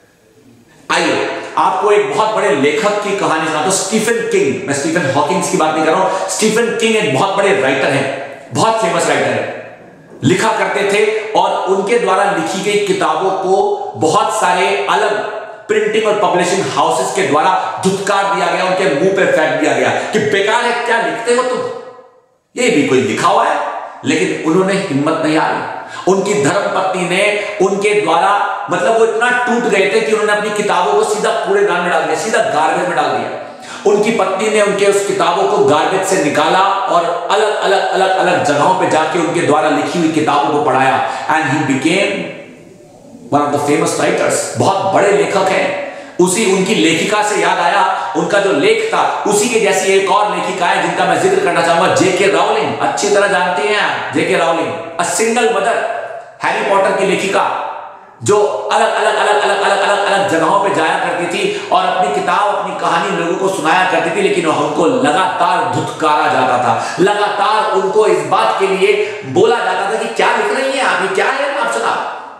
आइए आपको एक बहुत बड़े लेखक की कहानी सुनाता हूं, स्टीफन किंग। मैं स्टीफन हॉकिंग्स की बात नहीं कर रहा हूं। स्टीफन किंग एक बहुत बड़े राइटर हैं, बहुत फेमस राइटर हैं, लिखा करते थे और उनके द्वारा लिखी गई किताबों को बहुत सारे अलग प्रिंटिंग और पब्लिशिंग हाउसेस के द्वारा धुतकार दिया गया, उनके मुंह पे फेंक दिया गया कि बेकार है, क्या लिखते हो तुम, ये भी कोई लिखा हुआ है। लेकिन उन्होंने हिम्मत नहीं हारी। उनकी धर्मपत्नी ने उनके द्वारा, मतलब वो इतना टूट गए थे कि उन्होंने अपनी किताबों को सीधा कूड़ेदान में डाल दिया, सीधा गार्बेज में डाल दिया। उनकी पत्नी ने उनके उस किताबों को गार्बेज से निकाला और अलग अलग अलग अलग जगहों पे जाके उनके द्वारा लिखी हुई किताबों को पढ़ाया। And he became one of the famous writers. बहुत बड़े लेखक हैं। उसी उनकी लेखिका से याद आया, उनका जो लेख था उसी के जैसी एक और लेखिका है जिनका मैं जिक्र करना चाहूंगा, जेके राउलिंग। अच्छी तरह जानती हैं आप JK Rowling, a single mother, Harry Potter की लेखिका, जो अलग अलग अलग अलग अलग अलग अलग जगहों पे जाया करती थी और अपनी किताब, अपनी कहानी लोगों को सुनाया करती थी, लेकिन उनको लगातार धुतकारा जाता था। लगातार उनको इस बात के लिए बोला जाता था कि क्या लिख रही हैं आप, ये क्या है आप सुना।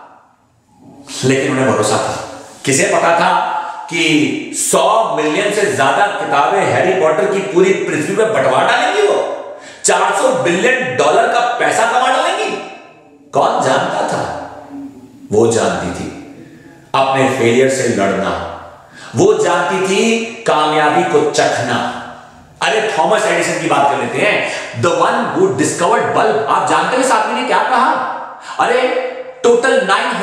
लेकिन उन्हें भरोसा था। किसे पता था कि 100 मिलियन से ज्यादा किताबें हैरी पॉटर की पूरी पृथ्वी पर बंटवा डालेंगी, वो $400 बिलियन का पैसा कमा डालेंगी। कौन जानता था? वो जानती थी अपने फेलियर से लड़ना, वो जानती थी कामयाबी को चखना। अरे थॉमस एडिसन की बात कर लेते हैं, the one who discovered bulb. आप जानते हैं इस आदमी ने क्या कहा? अरे टोटल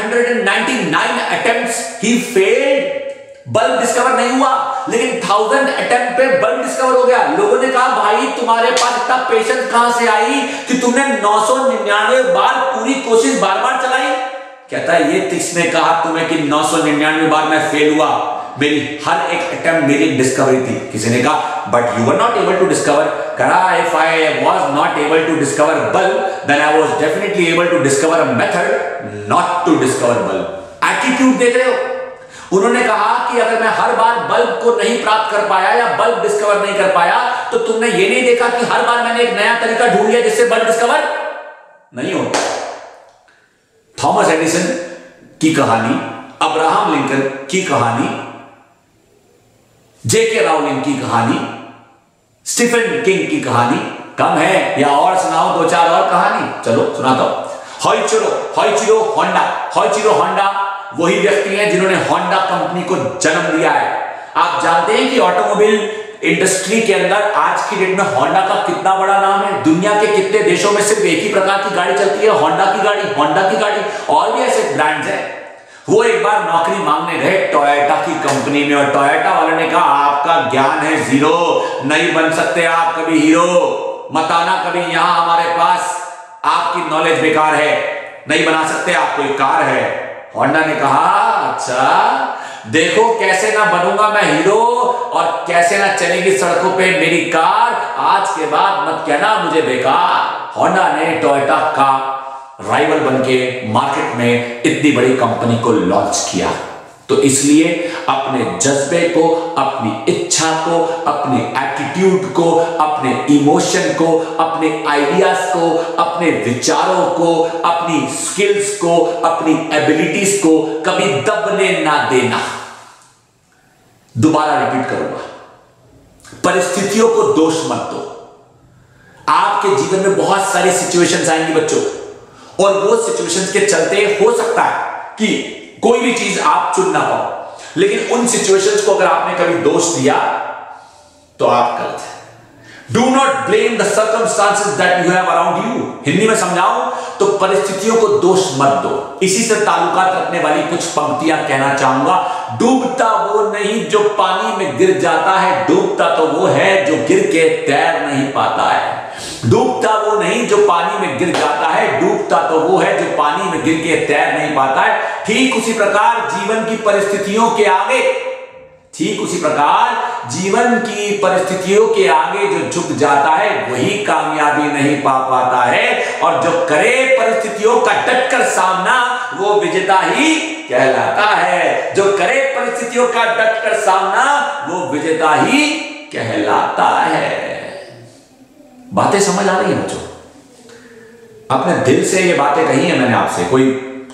999 अटेम्प्ट्स ही फेल्ड, बल्ब डिस्कवर नहीं हुआ, लेकिन 1000 अटेम्प्ट पे बल्ब डिस्कवर हो गया। लोगों ने कहा भाई तुम्हारे पास इतना पेशेंस कहां से आई कि तुमने 999 बार पूरी कोशिश बार बार चलाई। कहता है ये किसने कहा तुम्हें कि 999 बार मैं फेल हुआ, मेरी हर एक अटेम्प्ट मेरी डिस्कवरी थी। किसी ने कहा but you were not able to discover. कहा if I was not able to discover bulb then I was definitely able to discover a method not to discover bulb. Attitude देख रहे हो? उन्होंने कहा कि अगर मैं हर बार बल्ब को नहीं प्राप्त कर पाया या बल्ब डिस्कवर नहीं कर पाया तो तुमने ये नहीं देखा कि हर बार मैंने एक नया तरीका ढूंढ लिया जिससे बल्ब डिस्कवर नहीं होता। थॉमस एडिसन की कहानी, अब्राहम लिंकन की कहानी जेके राउलिंग की कहानी, स्टीफन किंग की कहानी कम है या और सुनाओ दो चार और कहानी? चलो सुनाता हूं। होइचिरो होंडा वही व्यक्ति हैं जिन्होंने होंडा कंपनी को जन्म दिया है। आप जानते हैं कि ऑटोमोबाइल इंडस्ट्री के अंदर आज की डेट में होंडा का कितना बड़ा नाम है? दुनिया के कितने देशों में सिर्फ एक ही प्रकार की गाड़ी चलती है, होंडा की गाड़ी। और भी ऐसे ब्रांड्स हैं। वो एक बार नौकरी मांगने गए टोयोटा की कंपनी में और टोयोटा वाले ने कहा आपका ज्ञान है जीरो, नहीं बन सकते आप कभी हीरो, मत आना कभी यहां हमारे पास, आपकी नॉलेज बेकार है, नहीं बना सकते आप, कोई कार है। होंडा ने कहा अच्छा देखो कैसे ना बनूंगा मैं हीरो और कैसे ना चलेगी सड़कों पे मेरी कार, आज के बाद मत कहना मुझे बेकार। होंडा ने टोयोटा का राइवल बनके मार्केट में इतनी बड़ी कंपनी को लॉन्च किया। तो इसलिए अपने जज्बे को, अपनी इच्छा को, अपने एटीट्यूड को, अपने इमोशन को, अपने आइडियाज को, अपने विचारों को, अपनी स्किल्स को, अपनी एबिलिटीज को कभी दबने ना देना। दोबारा रिपीट करूंगा, परिस्थितियों को दोष मत दो। आपके जीवन में बहुत सारी सिचुएशंस आएंगी बच्चों, और वो सिचुएशंस के चलते हो सकता है कि कोई भी चीज आप चुन ना पाओ, लेकिन उन सिचुएशंस को अगर आपने कभी दोष दिया तो आप गलत है। Do not blame the circumstances that you have around you. Hindi में समझाऊं तो परिस्थितियों को दोष मत दो। इसी से ताल्लुकात रखने वाली कुछ पंक्तियां कहना चाहूंगा। डूबता वो नहीं जो पानी में गिर जाता है, डूबता तो वो है जो गिर के तैर नहीं पाता है। डूबता वो नहीं जो पानी में गिर जाता है, डूबता तो वो है जो पानी में गिर के तैर नहीं पाता है। ठीक उसी प्रकार जीवन की परिस्थितियों के आगे जो झुक जाता है वही कामयाबी नहीं पा पाता है, और जो करे परिस्थितियों का डटकर सामना वो विजेता ही कहलाता है। जो करे परिस्थितियों का डटकर सामना वो विजेता ही कहलाता है। बातें समझ आ रही है बच्चों? अपने दिल से ये बातें कही है मैंने आपसे, कोई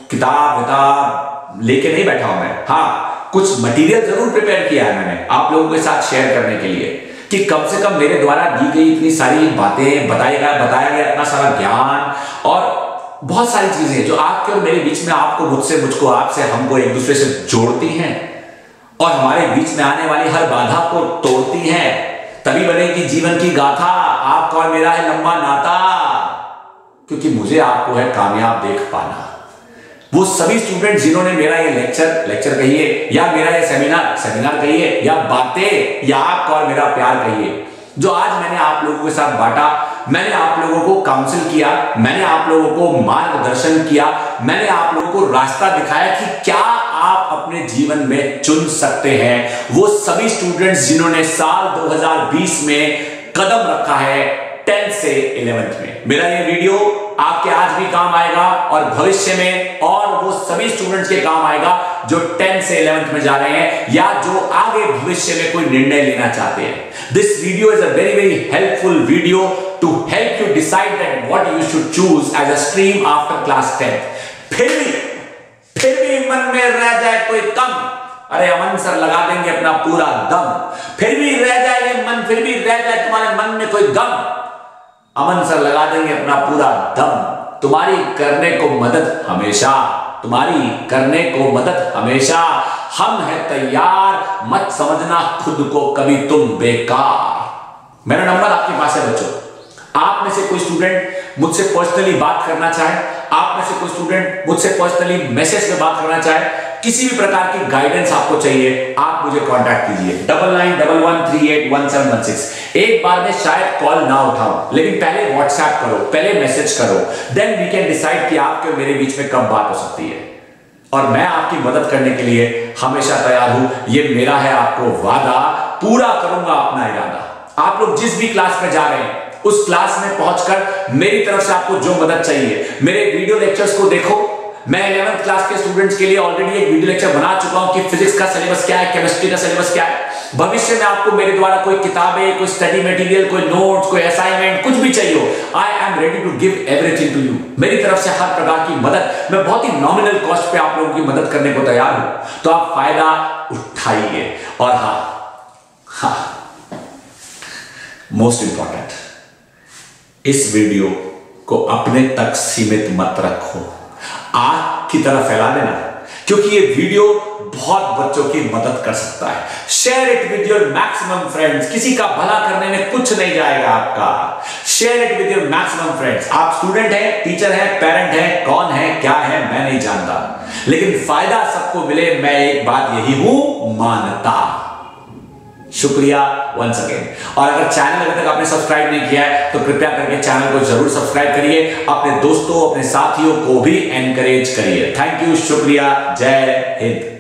किताब लेके नहीं बैठा हूं मैं। हाँ, कुछ मटेरियल जरूर प्रिपेयर किया है मैंने आप लोगों के साथ शेयर करने के लिए, कि कम से कम मेरे द्वारा दी गई इतनी सारी बातें, बताया गया इतना सारा ज्ञान और बहुत सारी चीजें जो आपके और मेरे बीच में, आपको मुझसे, मुझको आपसे, हमको एक दूसरे से जोड़ती हैं और हमारे बीच में आने वाली हर बाधा को तोड़ती हैं। तभी बनेगी जीवन की गाथा, आपका और मेरा है लंबा नाता, क्योंकि मुझे आपको है कामयाब देख पाना। वो सभी स्टूडेंट जिन्होंने मेरा ये लेक्चर कहिए, या मेरा ये सेमिनार कहिए, या बातें, या आपका और मेरा प्यार कहिए, जो आज मैंने आप लोगों के साथ बांटा, मैंने आप लोगों को काउंसिल किया, मैंने आप लोगों को मार्गदर्शन किया, मैंने आप लोगों को रास्ता दिखाया कि क्या आप अपने जीवन में चुन सकते हैं। वो सभी स्टूडेंट्स जिन्होंने साल 2020 में कदम रखा है 10th से 11th में, मेरा ये वीडियो आपके आज भी काम आएगा और भविष्य में, और वो सभी स्टूडेंट्स के काम आएगा जो 10th से 11th में जा रहे हैं या जो आगे भविष्य में कोई निर्णय लेना चाहते हैं। This video is a very very helpful video to help you decide that what you should choose as a stream after class 10th। फिर भी मन में रह जाए कोई कम, अरे अमन सर लगा देंगे अपना पूरा दम। फिर भी रह जाए ये मन, फिर भी रह जाए तुम्हारे मन में कोई गम, अमन सर लगा देंगे अपना पूरा दम। तुम्हारी करने को मदद हमेशा, तुम्हारी करने को मदद हमेशा, हम हैं तैयार, मत समझना खुद को कभी तुम बेकार। मेरा नंबर आपके पास है बच्चों। आप में से कोई स्टूडेंट मुझसे पर्सनली बात करना चाहे, आप में से कोई स्टूडेंट मुझसे पर्सनली मैसेज में बात करना चाहे, किसी भी प्रकार की गाइडेंस आपको चाहिए, आप मुझे कांटेक्ट कीजिए 9911381716। एक बार में शायद कॉल ना उठाऊं, लेकिन पहले व्हाट्सएप करो, पहले मैसेज करो, देन वी कैन डिसाइड कि आपके मेरे बीच में कब बात हो सकती है। और मैं आपकी मदद करने के लिए हमेशा तैयार हूं, ये मेरा है आपको वादा, पूरा करूंगा अपना इरादा। आप लोग जिस भी क्लास में जा रहे हैं उस क्लास में पहुंचकर मेरी तरफ से आपको जो मदद चाहिए, मेरे वीडियो लेक्चर्स को देखो। मैं 11th क्लास के स्टूडेंट्स के लिए ऑलरेडी एक वीडियो लेक्चर बना चुका हूं कि फिजिक्स का सिलेबस क्या है, केमिस्ट्री का सिलेबस क्या है। भविष्य में आपको मेरे द्वारा कोई किताबें, कोई स्टडी मटेरियल, कोई नोट्स, कोई असाइनमेंट, कुछ भी चाहिए हो, I am ready to give everything to you. मेरी तरफ से हर प्रकार की मदद, मैं बहुत ही नॉमिनल कॉस्ट पे आप लोगों की मदद करने को तैयार हूं, तो आप फायदा उठाइए। और हाँ, हाँ, मोस्ट इंपॉर्टेंट, इस वीडियो को अपने तक सीमित मत रखो, आग की तरह फैला देना, क्योंकि ये वीडियो बहुत बच्चों की मदद कर सकता है। Share it with your maximum friends. किसी का भला करने में कुछ नहीं जाएगा आपका। Share it with your maximum friends. आप स्टूडेंट हैं, टीचर हैं, पेरेंट हैं, कौन है, क्या है, मैं नहीं जानता, लेकिन फायदा सबको मिले, मैं एक बात यही हूं मानता। शुक्रिया वंस अगेन। और अगर चैनल अभी तक आपने सब्सक्राइब नहीं किया है तो कृपया करके चैनल को जरूर सब्सक्राइब करिए, अपने दोस्तों, अपने साथियों को भी एनकरेज करिए। थैंक यू, शुक्रिया, जय हिंद।